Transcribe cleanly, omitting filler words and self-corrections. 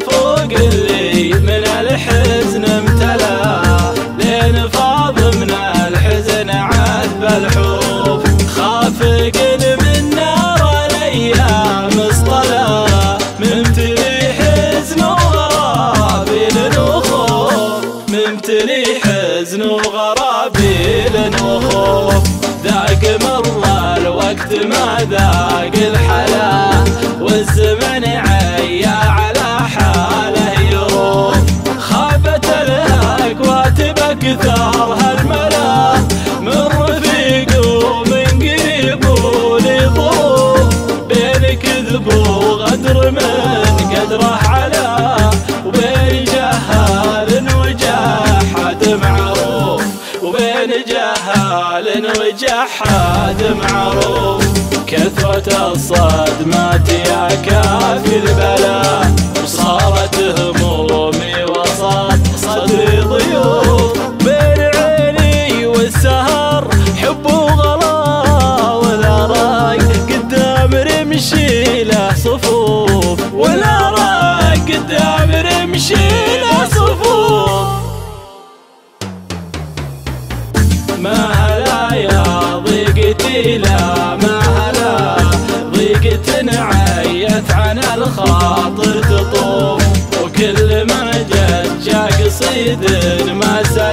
فوق اللي من الحزن امتلا، لين فاض من الحزن عذب الحروف. خافق من نار الايام اصطلى، ممتلي حزن وغرابيل وخوف، ممتلي حزن وغرابيل وخوف. ذاق مر الوقت ما ذاق الحلا، والزمن عيا على حاله يروح. خافت الأكواتب أكثر هالملا، من رفيق ومن قريب ولي ظروف. بين كذب وغدر من قدره على، وبين جهال وجحد معروف، وبين جهال وجحد معروف. كثرة الصدمات يا كافي البلاء، وصارت همومي وسط صدري ضيوف. بين عيني والسهر حب وغلا، ولا راي قدام رمشي له صفوف، ولا راي قدام رمشي له صفوف. ما هلا يا ضيقتي لا ما هلا، ضيقة عيت عن الخاطر تطوف. وكل ما جت جا قصيد ما